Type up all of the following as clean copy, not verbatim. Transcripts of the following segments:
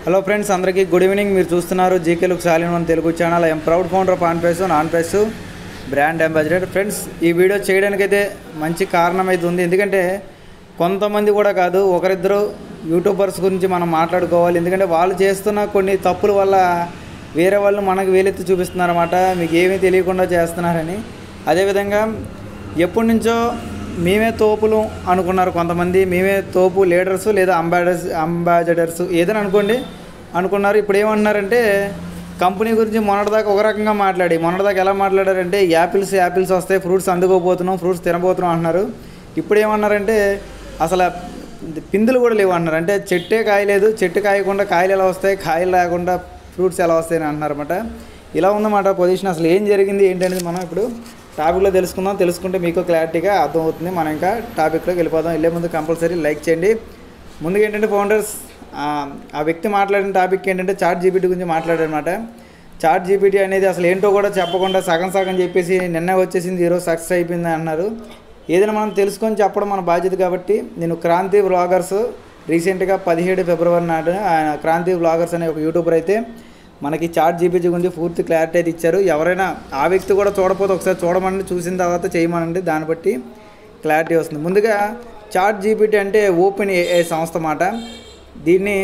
Hello friends, అందరికీ good evening. మీరు చూస్తున్నారు GK looks all in one Telugu channel. I'm proud founder of non press brand ambassador. Friends, ఈ video చేయడానికైతే మంచి కారణం అయితే ఉంది. ఎందుకంటే కొంతమంది కూడా కాదు, ఒకరిద్దరు యూట్యూబర్స్ గురించి మనం మాట్లాడుకోవాలి. ఎందుకంటే వాళ్ళు చేస్తున్న కొన్ని తప్పుల వల్ల వేరే వాళ్ళు మనకు వేలెత్తి చూపిస్తున్నారన్నమాట, మీకు ఏమీ తెలియకుండా చేస్తున్నారని. అదేవిధంగా ఎప్పటి నుంచో మేమే తోపులు అనుకున్నారు కొంతమంది, మేమే తోపు లీడర్స్ లేదా అంబాసిడర్స్ ఏదైనా అనుకున్నారు. ఇప్పుడు ఏమంటున్నారంటే కంపెనీ గురించి మొన్నటిదాకా ఒక రకంగా మొన్నటిదాకా ఎలా మాట్లాడారంటే యాపిల్స్ వస్తాయి, ఫ్రూట్స్ అందుకోపోతున్నాం, ఫ్రూట్స్ తినబోతున్నాం అంటున్నారు. ఇప్పుడు ఏమన్నారంటే అసలు పిందులు కూడా లేవు అంటున్నారు. అంటే చెట్టే కాయలేదు, చెట్టు కాయకుండా కాయలు ఎలా వస్తాయి, కాయలు లేకుండా ఫ్రూట్స్ ఎలా వస్తాయని అంటున్నారన్నమాట. ఇలా ఉందన్నమాట పొజిషన్. అసలు ఏం జరిగింది ఏంటనేది మనం ఇప్పుడు టాపిక్లో తెలుసుకుంటే మీకు క్లారిటీగా అర్థమవుతుంది. మనం ఇంకా టాపిక్లోకి వెళ్ళిపోదాం. వెళ్ళే ముందు కంపల్సరీ లైక్ చేయండి. ముందుగా ఏంటంటే ఫౌండర్స్, ఆ వ్యక్తి మాట్లాడిన టాపిక్ ఏంటంటే చాట్ జీపీటీ గురించి మాట్లాడారనమాట. చాట్ జీపీటీ అనేది అసలు ఏంటో కూడా చెప్పకుండా సగం చెప్పేసి నిన్న వచ్చేసింది, ఈరోజు సక్సెస్ అయిపోయింది అన్నారు. ఏదైనా మనం తెలుసుకొని చెప్పడం మన బాధ్యత. కాబట్టి నేను క్రాంతి వ్లాగర్స్ రీసెంట్గా 17 ఫిబ్రవరి నాడు ఆయన క్రాంతి వ్లాగర్స్ అనే ఒక యూట్యూబర్ అయితే మనకి చాట్ జీపీటీ గురించి పూర్తి క్లారిటీ అయితే ఇచ్చారు. ఎవరైనా ఆ వ్యక్తి కూడా చూడకపోతే ఒకసారి చూడమని, చూసిన తర్వాత చేయమనండి, దాన్ని బట్టి క్లారిటీ వస్తుంది. ముందుగా చాట్ జీపీటీ అంటే ఓపెన్ ఏఐ సంస్థ మాట. దీన్ని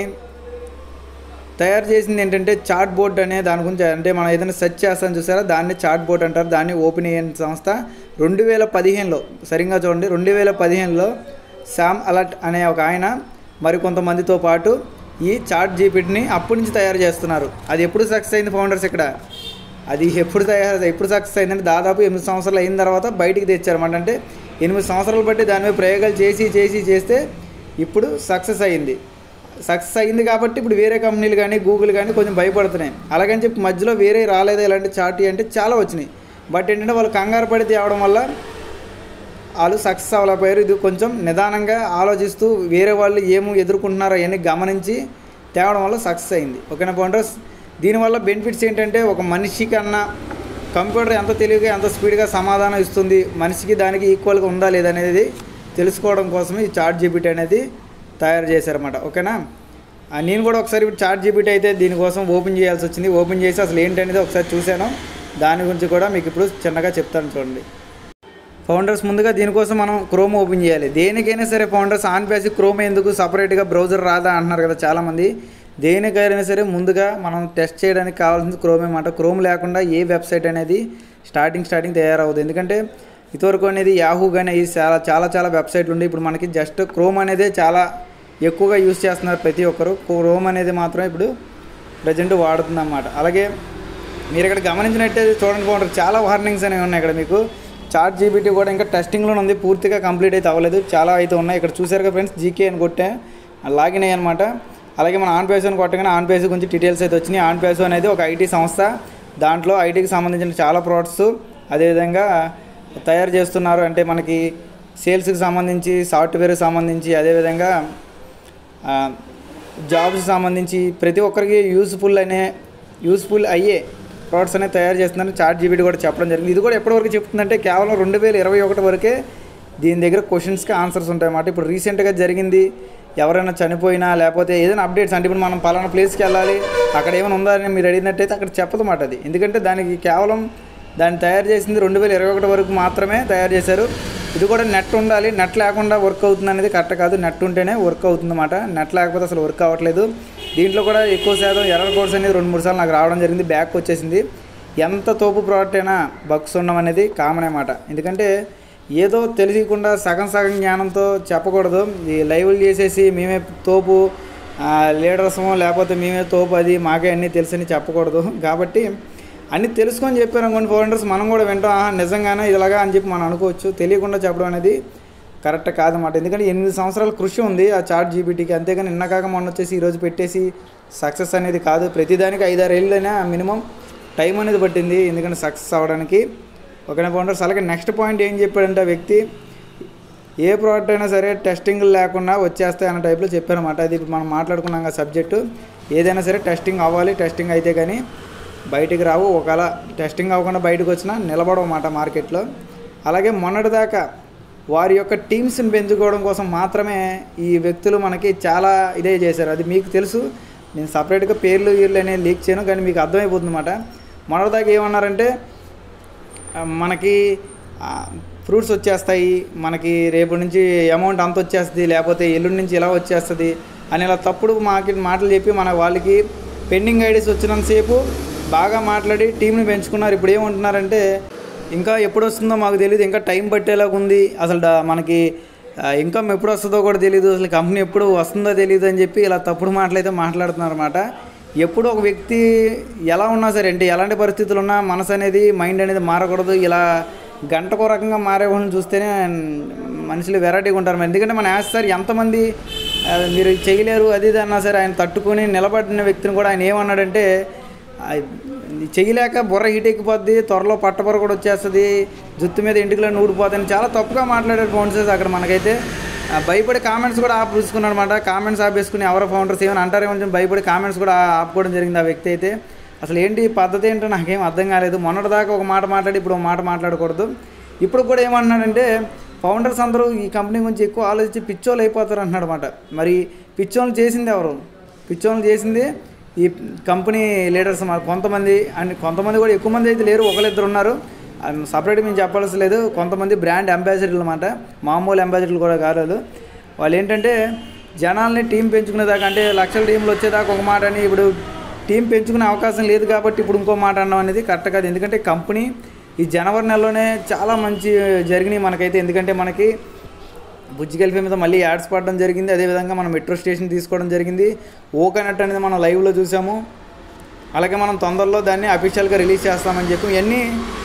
తయారు చేసింది ఏంటంటే చాట్ బోర్డ్ అనే దాని గురించి. అంటే మనం ఏదైనా సెర్చ్ చేస్తామని చూసారా, దాన్ని చాట్ బోర్డ్ అంటారు. దాన్ని ఓపెన్ ఏఐ సంస్థ 2015లో, సరిగ్గా చూడండి, 2015లో శామ్ అలర్ట్ అనే ఒక ఆయన మరికొంతమందితో పాటు ఈ చాట్ జీపీటీని అప్పటి నుంచి తయారు చేస్తున్నారు. అది ఎప్పుడు సక్సెస్ అయింది ఫౌండర్స్? అది ఎప్పుడు సక్సెస్ అయిందంటే దాదాపు 8 సంవత్సరాలు అయిన తర్వాత బయటికి తెచ్చారన్నమాట. అంటే 8 సంవత్సరాలు బట్టి దాని మీద ప్రయోగాలు చేస్తే ఇప్పుడు సక్సెస్ అయింది కాబట్టి ఇప్పుడు వేరే కంపెనీలు కానీ గూగుల్ కానీ కొంచెం భయపడుతున్నాయి. అలాగని చెప్పి మధ్యలో వేరే రాలేదా ఇలాంటి చాట్ అంటే చాలా వచ్చినాయి. బట్ ఏంటంటే వాళ్ళు కంగారు పడి తేవడం వల్ల వాళ్ళు సక్సెస్ అవ్వలేకపోయారు. ఇది కొంచెం నిదానంగా ఆలోచిస్తూ వేరే వాళ్ళు ఏమో ఎదుర్కొంటున్నారో అవన్నీ గమనించి తేవడం వల్ల సక్సెస్ అయింది. ఓకేనా ఫౌండర్స్? దీనివల్ల బెనిఫిట్స్ ఏంటంటే ఒక మనిషి కన్నా కంప్యూటర్ ఎంత తెలివిగా ఎంత స్పీడ్గా సమాధానం ఇస్తుంది, మనిషికి దానికి ఈక్వల్గా ఉందా లేదనేది తెలుసుకోవడం కోసమే ఈ చాట్ జీపీటీ అనేది తయారు చేశారన్నమాట. ఓకేనా? నేను కూడా ఒకసారి ఇప్పుడు చాట్ జీపీటీ అయితే దీనికోసం ఓపెన్ చేయాల్సి వచ్చింది. ఓపెన్ చేసి అసలు ఏంటనేది ఒకసారి చూశాను. దాని గురించి కూడా మీకు ఇప్పుడు చిన్నగా చెప్తాను చూడండి ఫౌండర్స్. ముందుగా దీనికోసం మనం క్రోమ్ ఓపెన్ చేయాలి. దేనికైనా సరే ఫౌండర్స్, ఆన్ పేసి క్రోమ్ ఎందుకు సపరేట్గా బ్రౌజర్ రాదా అంటున్నారు కదా చాలామంది. దేనికైనా సరే ముందుగా మనం టెస్ట్ చేయడానికి కావాల్సింది క్రోమ్ అన్నమాట. క్రోమ్ లేకుండా ఏ వెబ్సైట్ అనేది స్టార్టింగ్ తయారవుతుంది. ఎందుకంటే ఇదివరకు అనేది యాహూ కానీ చాలా వెబ్సైట్లు ఉండే. ఇప్పుడు మనకి జస్ట్ క్రోమ్ అనేది చాలా ఎక్కువగా యూజ్ చేస్తున్నారు ప్రతి ఒక్కరు. క్రోమ్ అనేది మాత్రం ఇప్పుడు ప్రజెంట్ వాడుతుందన్నమాట. అలాగే మీరు ఇక్కడ గమనించినట్టయితే చూడండి ఫౌండర్, చాలా వార్నింగ్స్ అనేవి ఉన్నాయి ఇక్కడ మీకు. చాట్ జీపీటీ కూడా ఇంకా టెస్టింగ్లో ఉంది, పూర్తిగా కంప్లీట్ అయితే అవ్వలేదు, చాలా అయితే ఉన్నాయి. ఇక్కడ చూసారుగా ఫ్రెండ్స్, జీకే అని కొట్టే లాగిన్ అయ్యి అనమాట. అలాగే మన ఆన్ పేస్ అని కొట్టగానే ఆన్ పేస్ గురించి డీటెయిల్స్ అయితే వచ్చినాయి. ఆన్ పేస్ అనేది ఒక ఐటీ సంస్థ. దాంట్లో ఐటీకి సంబంధించిన చాలా ప్రోడక్ట్స్ అదేవిధంగా తయారు చేస్తున్నారు. అంటే మనకి సేల్స్కి సంబంధించి, సాఫ్ట్వేర్కి సంబంధించి, అదేవిధంగా జాబ్స్కి సంబంధించి ప్రతి ఒక్కరికి యూస్ఫుల్ అయ్యే ప్రోడక్ట్స్ అనేవి తయారు చేస్తున్నారని చాట్ జీపీటీ కూడా చెప్పడం జరిగింది. ఇది కూడా ఎప్పటివరకు చెప్తుందంటే కేవలం 2021 వరకే దీని దగ్గర క్వశ్చన్స్కి ఆన్సర్స్ ఉంటాయన్నమాట. ఇప్పుడు రీసెంట్గా జరిగింది, ఎవరైనా చనిపోయినా లేకపోతే ఏదైనా అప్డేట్స్, అంటే ఇప్పుడు మనం పలానా ప్లేస్కి వెళ్ళాలి, అక్కడ ఏమైనా ఉందా అని మీరు అడిగినట్టయితే అక్కడ చెప్పదన్నమాట అది. ఎందుకంటే దానికి కేవలం దాన్ని తయారు చేసింది 2021 వరకు మాత్రమే తయారు చేశారు. ఇది కూడా నెట్ ఉండాలి, నెట్ లేకుండా వర్క్ అవుతుంది అనేది కరెక్ట్ కాదు. నెట్ ఉంటేనే వర్క్ అవుతుందన్నమాట. నెట్ లేకపోతే అసలు వర్క్ అవ్వట్లేదు. దీంట్లో కూడా ఎక్కువ శాతం ఎర్రర్ కోడ్స్ అనేది 2-3 సార్లు నాకు రావడం జరిగింది, బ్యాక్ వచ్చేసింది. ఎంత తోపు ప్రోడక్ట్ అయినా బగ్స్ ఉండడం అనేది కామన్ అన్నమాట. ఎందుకంటే ఏదో తెలియకుండా సగం జ్ఞానంతో చెప్పకూడదు. ఈ లైవ్లు చేసేసి మేమే తోపు లీడర్సమో లేకపోతే మేమే తోపు, అది మాకే అన్నీ తెలుసని చెప్పకూడదు. కాబట్టి అన్నీ తెలుసుకొని చెప్పారు అనుకోండి ఫౌండర్స్, మనం కూడా వింటాం, నిజంగానే ఇలాగా అని చెప్పి మనం అనుకోవచ్చు. తెలియకుండా చెప్పడం అనేది కరెక్ట్ కాదన్నమాట. ఎందుకంటే 8 సంవత్సరాల కృషి ఉంది ఆ చాట్ జీపీటీకి. అంతేగాని నిన్నకాక మొన్న వచ్చేసి ఈరోజు పెట్టేసి సక్సెస్ అనేది కాదు. ప్రతిదానికి 5-6 ఏళ్ళైనా మినిమం టైం అనేది పట్టింది ఎందుకంటే సక్సెస్ అవ్వడానికి. ఓకేనా ఫౌండర్స్? అలాగే నెక్స్ట్ పాయింట్ ఏం చెప్పాడంటే ఆ వ్యక్తి, ఏ ప్రోడక్ట్ అయినా సరే టెస్టింగ్ లేకుండా వచ్చేస్తాయి అన్న టైప్లో చెప్పారన్నమాట. అది మనం మాట్లాడుకున్నాం ఆ సబ్జెక్టు. ఏదైనా సరే టెస్టింగ్ అవ్వాలి, టెస్టింగ్ అయితే కానీ బయటికి రావు. ఒకవేళ టెస్టింగ్ అవ్వకుండా బయటకు వచ్చినా నిలబడవన్నమాట మార్కెట్లో. అలాగే మొన్నటిదాకా వారి యొక్క టీమ్స్ని పెంచుకోవడం కోసం మాత్రమే ఈ వ్యక్తులు మనకి చాలా ఇదే చేశారు. అది మీకు తెలుసు, నేను సపరేట్గా పేర్లు వీళ్ళు అనేది లీక్ చేయను, కానీ మీకు అర్థమైపోతుంది అన్నమాట. మొన్నటిదాకా ఏమన్నారంటే మనకి ఫ్రూట్స్ వచ్చేస్తాయి, మనకి రేపు నుంచి అమౌంట్ అంత వచ్చేస్తుంది, లేకపోతే ఎల్లుండి నుంచి ఇలా వచ్చేస్తుంది అని ఇలా తప్పుడు మాటలు చెప్పి మన వాళ్ళకి పెండింగ్ ఐడీస్ వచ్చినంతసేపు బాగా మాట్లాడి టీంని పెంచుకున్నారు. ఇప్పుడు ఏమంటున్నారంటే ఇంకా ఎప్పుడు వస్తుందో మాకు తెలియదు, ఇంకా టైం పట్టేలాగా ఉంది, అసలు మనకి ఇన్కమ్ ఎప్పుడు వస్తుందో కూడా తెలియదు, అసలు కంపెనీ ఎప్పుడు వస్తుందో తెలియదు అని చెప్పి ఇలా తప్పుడు మాటలు అయితే మాట్లాడుతున్నారు అన్నమాట. ఎప్పుడు ఒక వ్యక్తి ఎలా ఉన్నా సరే, అంటే ఎలాంటి పరిస్థితులు ఉన్నా మనసు అనేది మైండ్ అనేది మారకూడదు. ఇలా గంటకో రకంగా మారే వాళ్ళని చూస్తేనే మనుషులు వెరైటీగా ఉంటారు. ఎందుకంటే మన సార్ ఎంతమంది మీరు చేయలేరు అది ఇది అన్నా సరే ఆయన తట్టుకొని నిలబడిన వ్యక్తిని కూడా ఆయన ఏమన్నాడంటే చేయలేక బుర్ర హీట్ ఎక్కిపోద్ది, త్వరలో పట్టబుర్ర కూడా వచ్చేస్తుంది, జుత్తు మీద ఇంటికిలో ఊడిపోతాయని చాలా తప్పుగా మాట్లాడారు ఫౌండర్స్. అక్కడ మనకైతే భయపడి కామెంట్స్ కూడా ఆపుకున్నాడు అనమాట. కామెంట్స్ ఆపేసుకుని ఎవరో ఫౌండర్స్ ఏమైనా అంటారేమో భయపడి కామెంట్స్ కూడా ఆపుకోవడం జరిగింది ఆ వ్యక్తి అయితే. అసలు ఏంటి పద్ధతి ఏంటో నాకేం అర్థం కాలేదు. మొన్నటిదాకా ఒక మాట మాట్లాడి ఇప్పుడు ఒక మాట మాట్లాడకూడదు. ఇప్పుడు కూడా ఏమంటున్నాడంటే ఫౌండర్స్ అందరూ ఈ కంపెనీ గురించి ఎక్కువ ఆలోచించి పిచ్చోళ్ళు అయిపోతారు అంటున్నాడు అనమాట. మరి పిచ్చోళ్ళు చేసింది ఎవరు? పిచ్చోళ్ళు చేసింది ఈ కంపెనీ లీడర్స్ కొంతమంది, అండ్ కొంతమంది కూడా ఎక్కువ మంది అయితే లేరు, ఒకరిద్దరు ఉన్నారు. సపరేట్గా మేము చెప్పాల్సి లేదు. కొంతమంది బ్రాండ్ అంబాసిడర్లు అన్నమాట, మామూలు అంబాసిడర్లు కూడా కాలేదు. వాళ్ళు ఏంటంటే జనాల్ని టీం పెంచుకునేదాకా, అంటే లక్షల టీంలు వచ్చేదాకా ఒక మాట అని, ఇప్పుడు టీం పెంచుకునే అవకాశం లేదు కాబట్టి ఇప్పుడు ఇంకో మాట అనడం అనేది కరెక్ట్ కాదు. ఎందుకంటే కంపెనీ ఈ జనవరి నెలలోనే చాలా మంచి జరిగినాయి మనకైతే. ఎందుకంటే మనకి బుజ్జి గల్ఫీ మీద మళ్ళీ యాడ్స్ పడడం జరిగింది, అదేవిధంగా మనం మెట్రో స్టేషన్ తీసుకోవడం జరిగింది, ఓకనట్ అనేది మనం లైవ్లో చూసాము. అలాగే మనం తొందరలో దాన్ని అఫీషియల్గా రిలీజ్ చేస్తామని చెప్పి, ఇవన్నీ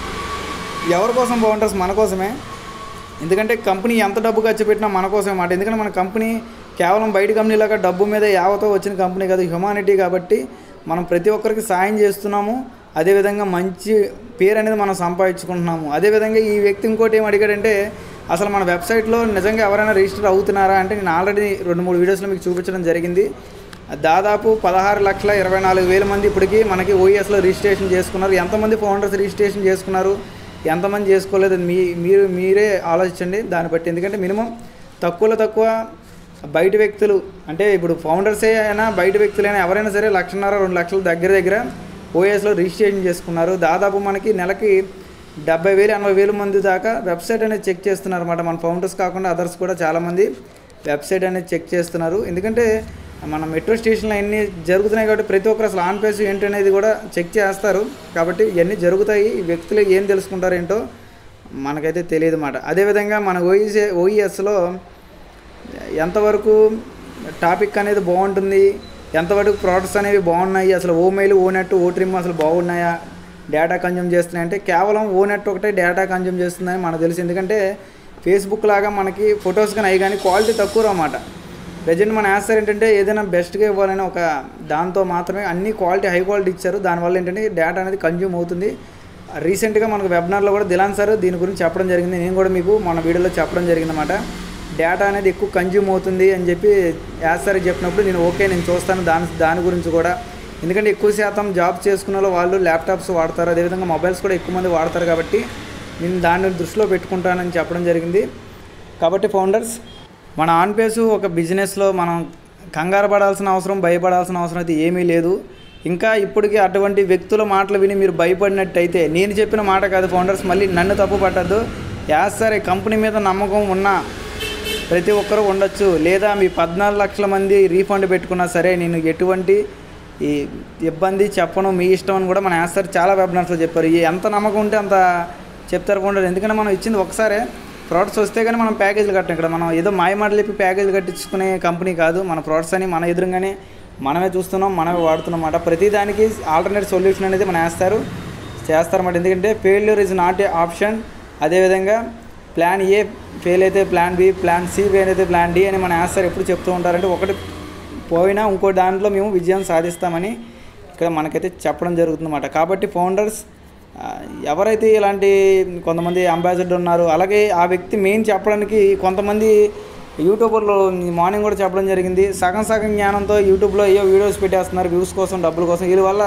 ఎవరి కోసం బాగుంటుంది? మన కోసమే. ఎందుకంటే కంపెనీ ఎంత డబ్బు ఖర్చు పెట్టినా మన కోసమే మాట. ఎందుకంటే మన కంపెనీ కేవలం బయట కంపెనీలాగా డబ్బు మీద యావతో వచ్చిన కంపెనీ కాదు, హ్యుమానిటీ. కాబట్టి మనం ప్రతి ఒక్కరికి సాయం చేస్తున్నాము, అదేవిధంగా మంచి పేరు అనేది మనం సంపాదించుకుంటున్నాము. అదేవిధంగా ఈ వ్యక్తి ఇంకోటి ఏం అడిగాడంటే అసలు మన వెబ్సైట్లో నిజంగా ఎవరైనా రిజిస్టర్ అవుతున్నారా అంటే, నేను ఆల్రెడీ 2-3 వీడియోస్లో మీకు చూపించడం జరిగింది. దాదాపు 16,24,000 మంది ఇప్పటికీ మనకి ఓఈఎస్లో రిజిస్ట్రేషన్ చేసుకున్నారు. ఎంతమంది ఫౌండర్స్ రిజిస్ట్రేషన్ చేసుకున్నారు, ఎంతమంది చేసుకోలేదు మీరే ఆలోచించండి దాన్ని బట్టి. ఎందుకంటే మినిమం తక్కువలో తక్కువ బయట వ్యక్తులు, అంటే ఇప్పుడు ఫౌండర్సే అయినా బయట వ్యక్తులైనా ఎవరైనా సరే 1,50,000-2 లక్షల దగ్గర ఓఎస్లో రిజిస్ట్రేషన్ చేసుకున్నారు. దాదాపు మనకి నెలకి 70,000-80,000 మంది దాకా వెబ్సైట్ అనేది చెక్ చేస్తున్నారు అన్నమాట. మన ఫౌండర్స్ కాకుండా అదర్స్ కూడా చాలామంది వెబ్సైట్ అనేది చెక్ చేస్తున్నారు. ఎందుకంటే మన మెట్రో స్టేషన్లో అన్నీ జరుగుతున్నాయి కాబట్టి ప్రతి ఒక్కరు అసలు ఆన్ పేజ్ ఏంటనేది కూడా చెక్ చేస్తారు. కాబట్టి ఇవన్నీ జరుగుతాయి, ఈ వ్యక్తులు ఏం తెలుసుకుంటారు ఏంటో మనకైతే తెలియదు అన్నమాట. అదేవిధంగా మన ఓఈఎస్లో ఎంతవరకు టాపిక్ అనేది బాగుంటుంది, ఎంతవరకు ప్రోడక్ట్స్ అనేవి బాగున్నాయి, అసలు O mail, O net, O trim అసలు బాగున్నాయా, డేటా కన్జ్యూమ్ చేస్తున్నాయి అంటే కేవలం ఓ నెట్ ఒకటే డేటా కన్జ్యూమ్ చేస్తుందని మనకు తెలుసు. ఎందుకంటే ఫేస్బుక్ లాగా మనకి ఫొటోస్ కానీ అవి కానీ క్వాలిటీ తక్కువ అన్నమాట. ప్రజెంట్ మన ఆన్సర్ ఏంటంటే ఏదైనా బెస్ట్గా ఇవ్వాలని ఒక దాంతో మాత్రమే అన్ని క్వాలిటీ హై క్వాలిటీ ఇచ్చారు. దానివల్ల ఏంటంటే డేటా అనేది కన్జ్యూమ్ అవుతుంది. రీసెంట్గా మనకు వెబినార్లో కూడా దిలాన్ సార్ దీని గురించి చెప్పడం జరిగింది, నేను కూడా మీకు మన వీడియోలో చెప్పడం జరిగింది అన్నమాట. డేటా అనేది ఎక్కువ కన్జ్యూమ్ అవుతుంది అని చెప్పి యాసారికి చెప్పినప్పుడు నేను ఓకే నేను చూస్తాను దాని గురించి కూడా. ఎందుకంటే ఎక్కువ శాతం జాబ్ చేసుకున్న వాళ్ళు ల్యాప్టాప్స్ వాడతారు, అదేవిధంగా మొబైల్స్ కూడా ఎక్కువ మంది వాడతారు కాబట్టి నేను దాన్ని దృష్టిలో పెట్టుకుంటానని చెప్పడం జరిగింది. కాబట్టి ఫౌండర్స్ మన ఆన్ పేజ్ ఒక బిజినెస్లో మనం కంగారు పడాల్సిన అవసరం, భయపడాల్సిన అవసరం అయితే ఏమీ లేదు. ఇంకా ఇప్పటికీ అటువంటి వ్యక్తుల మాటలు విని మీరు భయపడినట్టయితే, నేను చెప్పిన మాట కాదు ఫౌండర్స్, మళ్ళీ నన్ను తప్పు పట్టద్దు. సరే కంపెనీ మీద నమ్మకం ఉన్న ప్రతి ఒక్కరూ ఉండొచ్చు, లేదా మీ 14 లక్షల మంది రీఫండ్ పెట్టుకున్నా సరే నేను ఎటువంటి ఈ ఇబ్బంది చెప్పను, మీ ఇష్టం అని కూడా మన యాసర్ చాలా వెబినార్స్లో చెప్పారు. ఎంత నమ్మకం ఉంటే అంత చెప్తారు ఫౌండర్. ఎందుకంటే మనం ఇచ్చింది ఒకసారే, ప్రోడక్ట్స్ వస్తే కానీ మనం ప్యాకేజీలు కట్టాం. ఇక్కడ మనం ఏదో మాయమాటలు చెప్పి ప్యాకేజీలు కట్టించుకునే కంపెనీ కాదు. మన ప్రోడక్ట్స్ అని మన ఎదురుగానే మనమే చూస్తున్నాం, మనమే వాడుతున్నాం అన్నమాట. ప్రతిదానికి ఆల్టర్నేట్ సొల్యూషన్ అనేది మనం చేస్తారన్నమాట. ఎందుకంటే failure is not a option. అదేవిధంగా ప్లాన్ ఏ ఫెయిల్ అయితే plan B, plan C fail అయితే ప్లాన్ డి అని మన యాసర్ ఎప్పుడు చెప్తూ ఉంటారంటే, ఒకటి పోయినా ఇంకో దాంట్లో మేము విజయం సాధిస్తామని ఇక్కడ మనకైతే చెప్పడం జరుగుతుందన్నమాట. కాబట్టి ఫౌండర్స్ ఎవరైతే ఇలాంటి కొంతమంది అంబాసిడర్ ఉన్నారు, అలాగే ఆ వ్యక్తి మెయిన్ చెప్పడానికి కొంతమంది యూట్యూబర్లో మార్నింగ్ కూడా చెప్పడం జరిగింది, సగం జ్ఞానంతో యూట్యూబ్లో ఏవో వీడియోస్ పెట్టేస్తున్నారు వ్యూస్ కోసం, డబ్బుల కోసం. వీళ్ళ వల్ల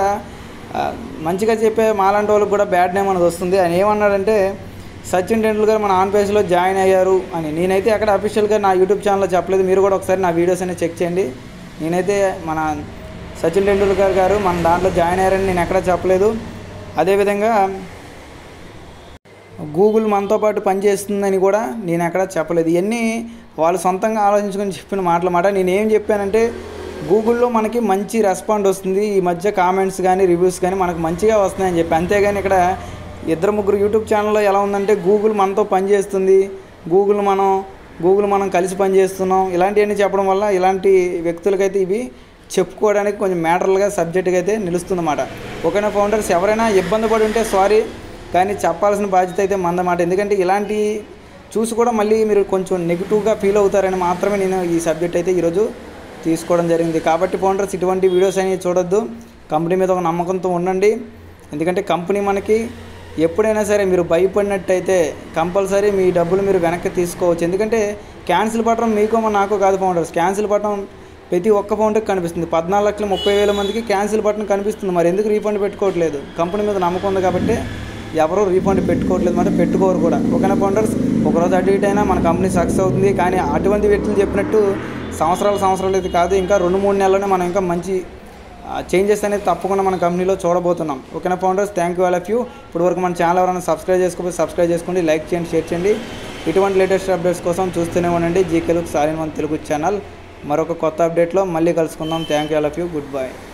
మంచిగా చెప్పే మాలాంటి వాళ్ళకి కూడా బ్యాడ్ నేమ్ అనేది వస్తుంది. ఆయన ఏమన్నాడంటే సచిన్ టెండూల్కర్ మన ఆన్ పేజ్లో జాయిన్ అయ్యారు అని. నేనైతే అక్కడ అఫీషియల్గా నా యూట్యూబ్ ఛానల్లో చెప్పలేదు, మీరు కూడా ఒకసారి నా వీడియోస్ అనేది చెక్ చేయండి. నేనైతే మన సచిన్ టెండూల్కర్ గారు మన దాంట్లో జాయిన్ అయ్యారని నేను ఎక్కడా చెప్పలేదు. అదేవిధంగా గూగుల్ మనతో పాటు పనిచేస్తుందని కూడా నేను ఎక్కడా చెప్పలేదు. ఇవన్నీ వాళ్ళు సొంతంగా ఆలోచించుకొని చెప్పిన మాటలమాట. నేను ఏం చెప్పానంటే గూగుల్లో మనకి మంచి రెస్పాండ్ వస్తుంది, ఈ మధ్య కామెంట్స్ కానీ రివ్యూస్ కానీ మనకు మంచిగా వస్తున్నాయని చెప్పి. అంతేగాని ఇక్కడ 2-3 యూట్యూబ్ ఛానల్లో ఎలా ఉందంటే గూగుల్ మనతో పనిచేస్తుంది, గూగుల్ మనం కలిసి పనిచేస్తున్నాం ఇలాంటివన్నీ చెప్పడం వల్ల ఇలాంటి వ్యక్తులకైతే ఇవి చెప్పుకోవడానికి కొంచెం మ్యాటర్లుగా సబ్జెక్టుగా అయితే నిలుస్తుందన్నమాట. ఓకేనా ఫౌండర్స్, ఎవరైనా ఇబ్బంది పడి ఉంటే సారీ, కానీ చెప్పాల్సిన బాధ్యత అయితే మందన్నమాట. ఎందుకంటే ఇలాంటి చూసి కూడా మళ్ళీ మీరు కొంచెం నెగిటివ్గా ఫీల్ అవుతారని మాత్రమే నేను ఈ సబ్జెక్ట్ అయితే ఈరోజు తీసుకోవడం జరిగింది. కాబట్టి ఫౌండర్స్ ఇటువంటి వీడియోస్ అనేవి చూడొద్దు, కంపెనీ మీద ఒక నమ్మకంతో ఉండండి. ఎందుకంటే కంపెనీ మనకి ఎప్పుడైనా సరే మీరు భయపడినట్టయితే కంపల్సరీ మీ డబ్బులు మీరు వెనక్కి తీసుకోవచ్చు. ఎందుకంటే క్యాన్సిల్ బటన్ మీకో నాకో కాదు ఫౌండర్స్, క్యాన్సిల్ బటన్ ప్రతి ఒక్క ఫౌండర్కి కనిపిస్తుంది. 14,30,000 మందికి క్యాన్సిల్ బటన్ కనిపిస్తుంది. మరి ఎందుకు రీఫండ్ పెట్టుకోవట్లేదు? కంపెనీ మీద నమ్మకం ఉంది కాబట్టి ఎవరో రీఫండ్ పెట్టుకోవట్లేదు, మరి పెట్టుకోరు కూడా. ఓకేనా ఫౌండర్స్, ఒకరోజు అటు ఇటు అయినా మన కంపెనీ సక్సెస్ అవుతుంది. కానీ అటువంటి వ్యక్తులు చెప్పినట్టు సంవత్సరాలు అయితే కాదు, ఇంకా 2-3 నెలల్లోనే మనం ఇంకా మంచి చేంజెస్ అనేది తప్పకుండా మన కంపెనీలో చూడబోతున్నాం. ఓకేనా founders, thank you all of you. ఇప్పుడు వరకు మన ఛానల్ ఎవరైనా సబ్స్క్రైబ్ చేసుకోకపోతే సబ్స్క్రైబ్ చేసుకోండి, లైక్ చేయండి, షేర్ చేయండి. ఇటువంటి లేటెస్ట్ అప్డేట్స్ కోసం చూస్తూనే ఉండండి GK looks all in one Telugu channel. మరొక కొత్త అప్డేట్లో మళ్ళీ కలుసుకుందాం. Thank you all of you. Good bye.